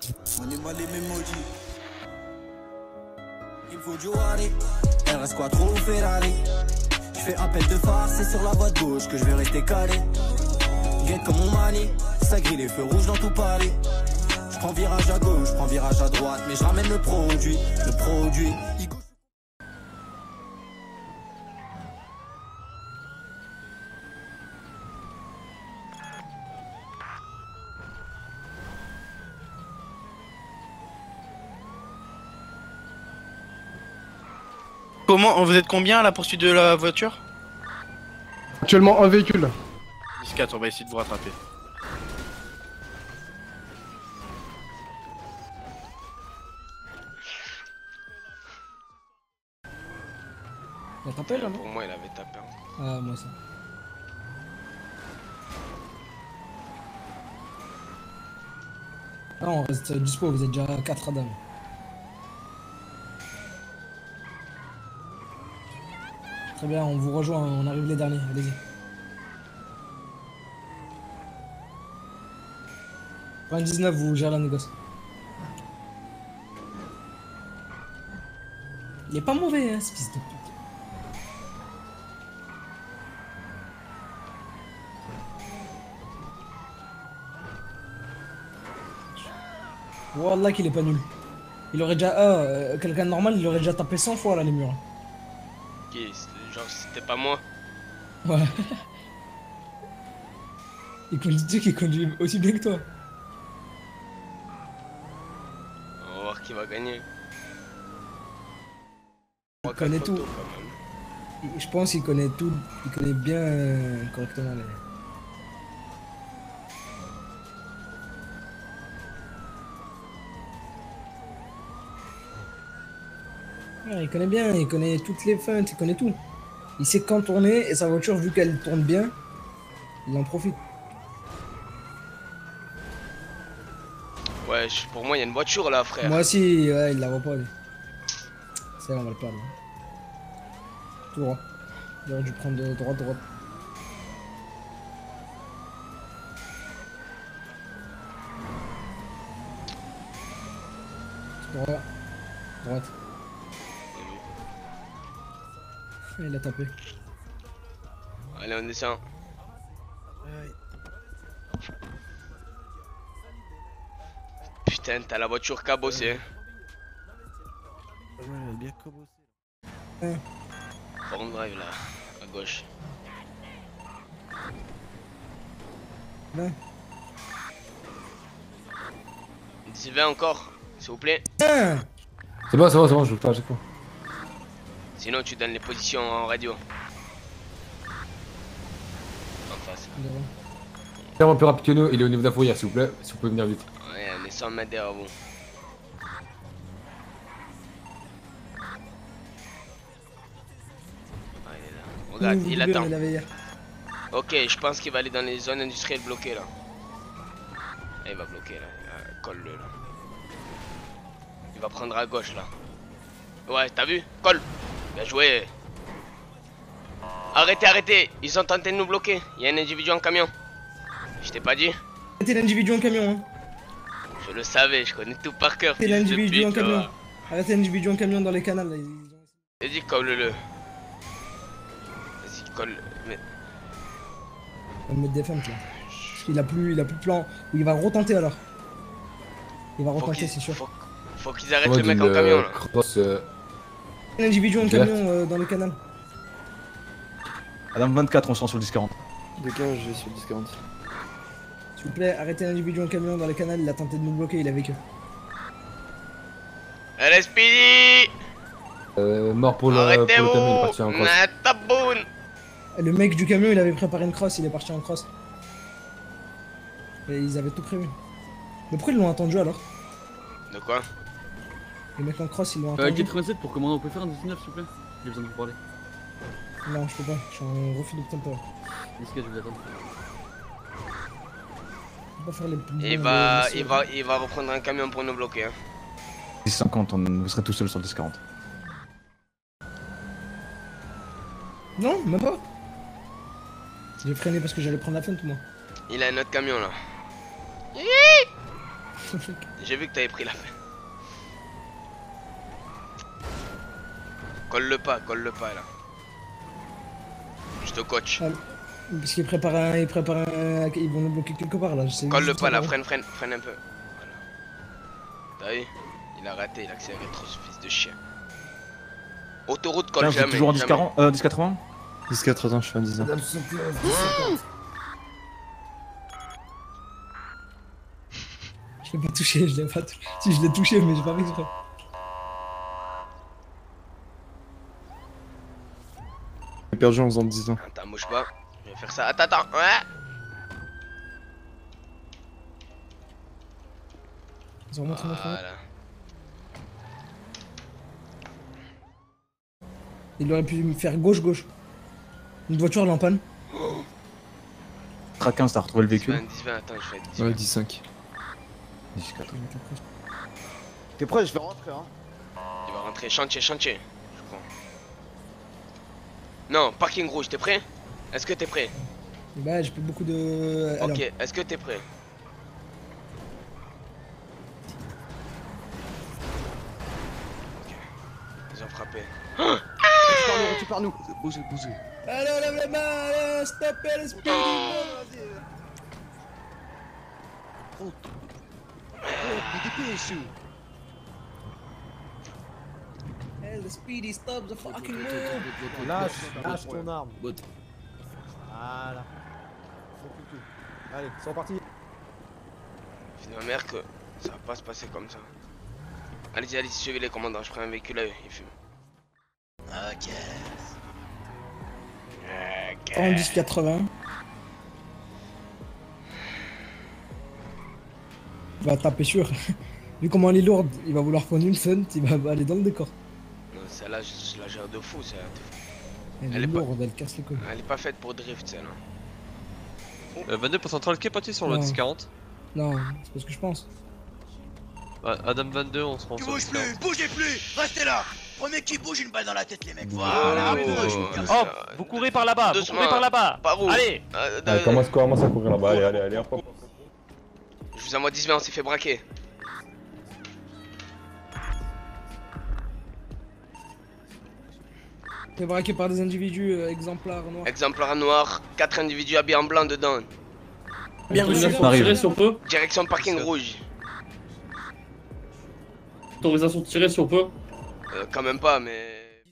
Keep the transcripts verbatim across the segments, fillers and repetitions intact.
On est mal les maudits. Il faut du Wari, R S Quattro ou Ferrari. Je fais appel de phare, c'est sur la voie de gauche que je vais rester calé. Guette comme mon mani, ça grille les feux rouges dans tout Paris. Je prends virage à gauche, je prends virage à droite, mais je ramène le produit, le produit. Comment, vous êtes combien à la poursuite de la voiture? Actuellement un véhicule. dix quatre, on va essayer de vous rattraper. Il a tapé là, non? Pour moi, il avait tapé. Ah, moi ça. Non, on reste dispo, vous êtes déjà quatre Adam. Très bien, on vous rejoint, on arrive les derniers, allez-y. quatre-vingt-dix-neuf, vous gérez la négoce. Il est pas mauvais, hein, ce fils de pute. Wallah qu'il est pas nul. Il aurait déjà... Ah, euh, quelqu'un de normal, il aurait déjà tapé cent fois là les murs. Ok, genre c'était pas moi. Ouais. Il conduit qu'il conduit aussi bien que toi. On va voir qui va gagner. Il connaît tout. Je pense qu'il connaît tout. Il connaît bien euh, correctement les... Ouais, il connaît bien, il connaît toutes les feintes, il connaît tout. Il sait quand tourner et sa voiture, vu qu'elle tourne bien, il en profite. Ouais, je- pour moi, il y a une voiture là, frère. Moi aussi, ouais, il la voit pas lui. C'est on va le perdre. Tout droit. Il aurait dû prendre de droite, droite. Droite. Droite. Il a tapé. Allez, on descend. Putain, t'as la voiture cabossée. Ouais, elle est bien cabossée. Ouais. Form drive là, à gauche. Là. dix vingt encore, s'il vous plaît. Ah, C'est bon, c'est bon, c'est bon, je veux pas à chaque fois. Sinon, tu donnes les positions en radio. En face. Clairement plus rapide que nous, il est au niveau de la fourrière, s'il vous plaît, si vous pouvez venir vite. Ouais, on est cent mètres derrière vous. Ah, il est là. Regarde, vous il voulez, attend. on l'avait hier. Ok, je pense qu'il va aller dans les zones industrielles bloquées là. Ah, il va bloquer là. Ah, colle-le là. Il va prendre à gauche là. Ouais, t'as vu? Colle. Bien joué. Arrêtez, arrêtez. Ils ont tenté de nous bloquer. Il y a un individu en camion. Je t'ai pas dit? Arrêtez l'individu en camion, hein. Je le savais, je connais tout par cœur. Arrêtez l'individu en camion. Arrêtez l'individu en camion dans les canals là. Ils... Vas-y, colle-le. Vas-y, colle. Mais... On va mettre des feintes là. Parce qu'il a plus, il a plus de plan. Il va retenter alors. Il va retenter, c'est sûr. Faut, faut qu'ils arrêtent le mec en camion là. Cross, euh... L'individu en camion euh, dans le canal. Adam vingt-quatre, on se rend sur le dix quarante. Dégage, je vais sur le dix quarante. S'il vous plaît, arrêtez l'individu en camion dans le canal. Il a tenté de nous bloquer, il est avec eux. L S P D. Euh, mort pour le, pour le camion, il est parti en cross. Taboun. Le mec du camion, il avait préparé une crosse, il est parti en cross. Et ils avaient tout prévu. Mais pourquoi ils l'ont attendu alors? De quoi? Les mecs en cross, ils l'ont Euh, attendu. quatre-vingt-sept pour commandant, on peut faire un dix-neuf s'il vous plaît? J'ai besoin de vous parler. Non, je peux pas, je suis en refus de tempo. Est-ce que je vous attends? Je peux pas faire les plus Il bons, va, les- il va, il va reprendre un camion pour nous bloquer. Hein. dix cinquante, on vous serez tout seul sur le dix quarante. Non, même pas. J'ai freiné parce que j'allais prendre la feinte moi. Il a un autre camion là. J'ai vu que t'avais pris la fin. Colle le pas, colle le pas là. Je te coach. Ah, parce qu'il prépare un. Il prépare un. Ils vont nous bloquer quelque part là. Je sais Colle le juste pas là, pas. freine, freine, freine un peu. Voilà. T'as vu? Il a raté, il a accéléré trop ce fils de chien. Autoroute colle Tiens, vous êtes jamais. toujours en jamais. dix quarante, euh, dix quatre-vingts. dix quatre-vingts, je suis en dix ans. Madame soixante et onze, dix cinquante. Je l'ai pas touché, je l'ai pas touché. Si, je l'ai touché, mais j'ai pas fait exprès. J'ai perdu en faisant dix ans. Attends, bouge pas. Je vais faire ça. Attends, attends. Ouais. Ils ont montré notre Voilà. Il aurait pu me faire gauche-gauche. Une voiture elle est en panne. Tra quinze, t'as retrouvé le dix véhicule. vingt, dix vingt, attends, je fais dix Ouais, vingt. dix-cinq. dix quatre. T'es prêt? Je vais rentrer, hein. Il va rentrer. Chantier, chantier. Je crois. Non, parking rouge, t'es prêt? Est-ce que t'es prêt? Bah, j'ai pas beaucoup de. Alors, Ok, est-ce que t'es prêt? Ok. Ils ont frappé. Récupère-nous, récupère-nous. Bougez, bougez. allez, lève les mains, allez, stoppez le speed. Oh, mais dépêche. Hey, the speedy stop the fucking move. Lâche, lâche ton arme. Voilà. C'est tout, tout. Allez, c'est reparti. Je dis à ma mère que ça va pas se passer comme ça. Allez-y, allez-y, suivez les commandants. Je prends un véhicule à eux, ils fument. Ok. Ok. En dix quatre-vingts. Il va taper sûr. Vu comment elle est lourde, il va vouloir prendre une fun, il va aller dans le décor. Non, celle-là, je, je la gère de fou, celle-là. Elle, Elle est est pas- lourde, elle casse les couilles. Elle est pas faite pour drift, celle-là. Euh, vingt-deux pour central, qui est parti sur le Non. dix quarante? Non, c'est pas ce que je pense. Ah, Adam vingt-deux, on se rend Tu sur le bouges dix quarante. plus, bougez plus, restez là. Premier qui bouge, une balle dans la tête, les mecs. Voilà, Voilà, oh, bouge. ça- Hop, vous courez par là-bas, vous Doucement. courez par là-bas. Par où? Allez. Euh, Allez, euh, commence, commence à courir là-bas, allez, allez, allez, hop, hop. Je vous envoie dix vingt, on s'est fait braquer. Fait braquer par des individus euh, exemplaires noirs. Exemplaire noir, quatre individus habillés en blanc dedans. Bien reçu. On arrive. Tirer si on peut. Direction parking rouge. Autorisation de tirer si on peut. Euh, quand même pas, mais.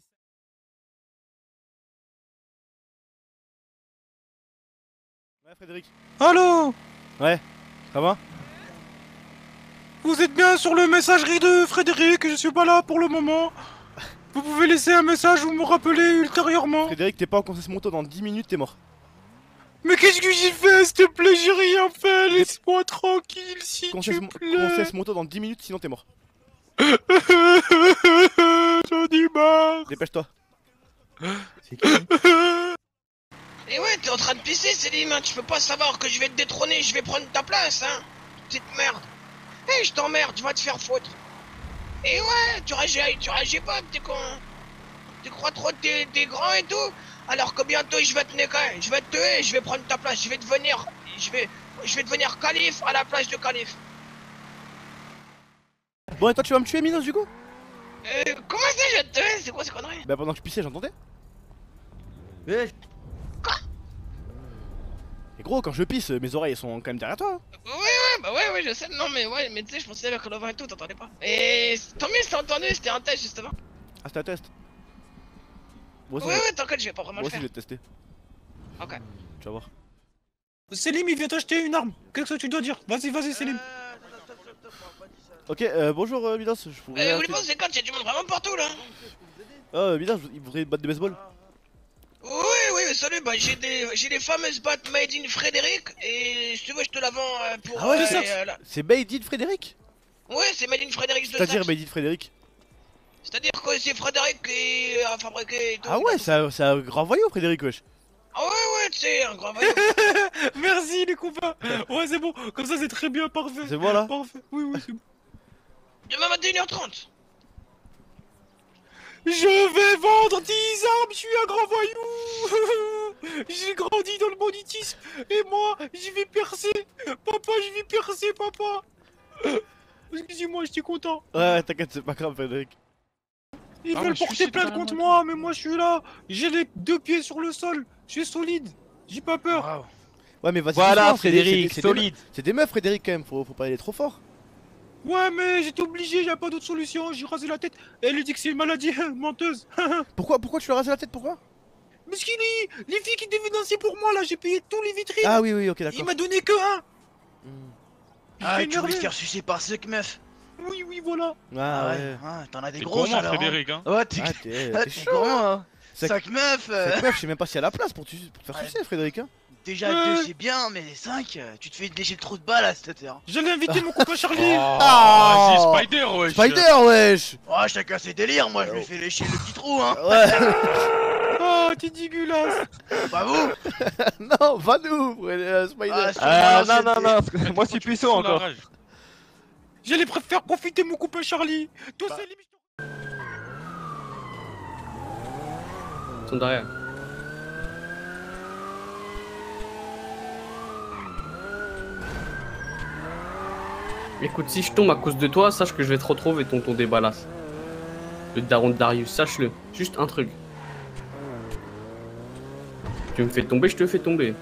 Ouais, Frédéric. Allô? Ouais, ça va? Vous êtes bien sur le messagerie de Frédéric, je suis pas là pour le moment. Vous pouvez laisser un message ou me rappeler ultérieurement. Frédéric, t'es pas en concession moto, dans dix minutes t'es mort. Mais qu'est-ce que j'ai fait, s'il te plaît? J'ai rien fait, laisse-moi tranquille, s'il te plaît. Concession moto dans dix minutes, sinon t'es mort. J'en ai marre. Dépêche-toi. C'est qui? Et ouais, t'es en train de pisser, Céline, hein. Tu peux pas savoir que je vais te détrôner, je vais prendre ta place, hein. Petite merde. Eh, je t'emmerde, tu vas te faire foutre. Et ouais, tu réagis, tu réagis pas, t'es con. Tu crois trop que t'es t'es grand et tout, alors que bientôt je vais te niquer, je vais te tuer, je vais prendre ta place, je vais devenir, je vais, je vais devenir calife à la place de calife. Bon, et toi tu vas me tuer, Minos, du coup? Euh, comment ça je vais te tuer? C'est quoi ces conneries? Bah pendant que je pissais, j'entendais. Eh, Et gros, quand je pisse, mes oreilles sont quand même derrière toi. Ouais, ouais, bah ouais, ouais, je sais, non mais ouais, mais tu sais, je pensais avec le vin et tout, t'entendais pas. Et tant mieux, c'est entendu, c'était un test justement. Ah, c'était un test. Moi aussi, Ouais, je- ouais, t'inquiète, je vais pas vraiment moi le aussi je faire. vais te tester. Ok. Tu vas voir. Selim, il vient t'acheter une arme. Qu'est-ce que tu dois dire? Vas-y, vas-y, Selim. Ok, euh, bonjour euh, Midas, je pourrais. Euh, vous les c'est quand il y a du monde vraiment partout là. Ah, Midas, il voudrait une batte de baseball. Oui, oui, mais salut, bah j'ai des, j'ai des fameuses battes made in Frédéric et si tu veux, je te la vends euh, pour. Ah ouais, euh, c'est ça. et, euh, là. C'est Made in Frédéric? Ouais, c'est made in Frédéric de C'est-à-dire Saxe. Made in Frédéric? C'est-à-dire que c'est Frédéric qui a fabriqué et tout. Ah ouais, c'est un, c'est un grand voyou, Frédéric, wesh. Ah ouais, ouais, tu sais, un grand voyou. Merci les copains. Ouais, c'est bon, comme ça c'est très bien, parfait. C'est bon là? Parfait, oui, oui, c'est bon. Demain à une heure trente. Je vais vendre dix armes, je suis un grand voyou. J'ai grandi dans le banditisme et moi, je vais percer. Papa, je vais percer, papa. Excusez-moi, j'étais content. Ouais, ouais, t'inquiète, c'est pas grave, Frédéric. Ils Ah, veulent mais je suis porter sûr, plainte carrément. contre moi, mais moi je suis là. J'ai les deux pieds sur le sol. Je suis solide. J'ai pas peur. Ouais, mais vas-y. Voilà, doucement, Frédéric, c'est des- solide. C'est des meufs, Frédéric, quand même, faut, faut pas aller trop fort. Ouais, mais j'étais obligé, y'a pas d'autre solution. J'ai rasé la tête. Elle lui dit que c'est une maladie menteuse. Pourquoi, pourquoi tu lui as rasé la tête, pourquoi? Mais ce qu'il dit, les filles qui devaient danser pour moi là, j'ai payé tous les vitrines. Ah oui, oui, ok, Il d'accord. m'a donné que un. Ah, J'étais tu voulais te énervé. faire sucer par ce meuf? Oui, oui, voilà. Ah ouais. Ah, t'en as des T'es grosses gourmand, alors. Frédéric, hein. Ouais, t'es Ah, t'es ah, t'es t'es chaud. gourmand, hein. Sac- Cinq meufs. euh, Cette meuf, je sais même pas si elle a la place pour, tu... pour te faire Ouais. sucer, Frédéric. Hein. Déjà Ouais. deux c'est bien, mais cinq, euh, tu te fais lécher le trou de balle à cette heure. J'allais inviter mon copain Charlie. Ah, Vas-y, Spider, wesh. Spider, wesh. Oh, chacun ses délires, moi je lui fais lécher le petit trou, hein. Ouais. Oh, t'es dégueulasse. Pas vous. Non, va nous, Frédéric, Spider. Ah, sur Ah moi, non, non, c'était- non, moi je suis puissant encore. J'allais préférer profiter mon copain Charlie. Toi, c'est limite. Ils sont derrière. Écoute, si je tombe à cause de toi, sache que je vais te retrouver, tonton Débalas. Le daron de Darius, sache-le. Juste un truc. Tu me fais tomber, je te fais tomber.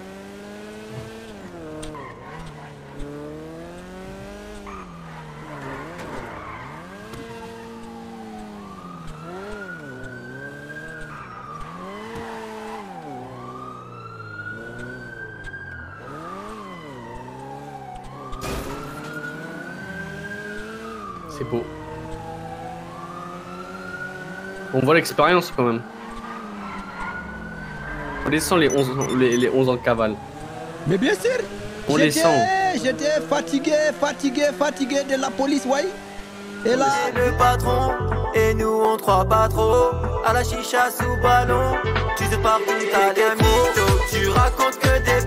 C'est beau. On voit l'expérience quand même. On les sent les onze, les, les onze ans de cavale. Mais bien sûr. On les J'étais- sent. J'étais fatigué, fatigué, fatigué de la police, ouais. Et là, le patron, et nous on te croit pas trop. À la chicha sous ballon, tu te parles, t'as des mythos, tu racontes que des